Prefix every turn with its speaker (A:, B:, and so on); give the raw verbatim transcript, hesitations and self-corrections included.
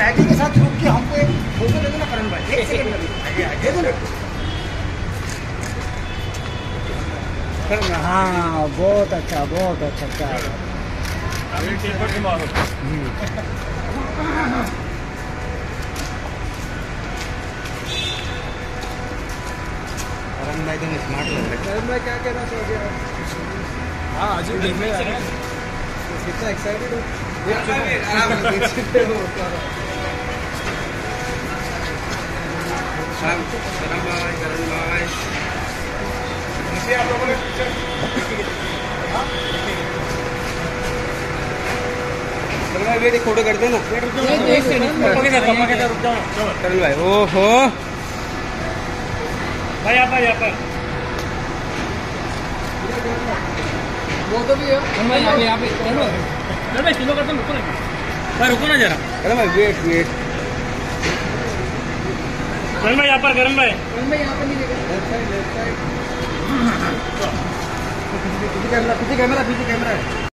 A: Riding के साथ रुक के हमको एक फोटो दे दो ना करण भाई, एक सेकंड दे दो ना। हाँ बहुत अच्छा बहुत अच्छा क्या करण भाई तुम स्मार्ट लग रहे। करण भाई क्या कहना चाहोगे आप? हाँ अजीब देखने कितना एक्साइटेड हो। आप लोगों ने वेट एक फोटो कर देना करण भाई। ओहो
B: भाई यहाँ पर यहाँ पर
A: वो तो भी है
B: यहाँ पे यहाँ पे करण भाई किलो करते रुको ना भाई, रुको ना जरा
A: करण भाई वेट वेट
B: करण भाई यहाँ पर करण भाई
A: करण भाई यहाँ पे नहीं लेकर लेफ्ट साइड लेफ्ट साइड पीछे कैमरा पीछे कैमरा पीछे कैमरा है।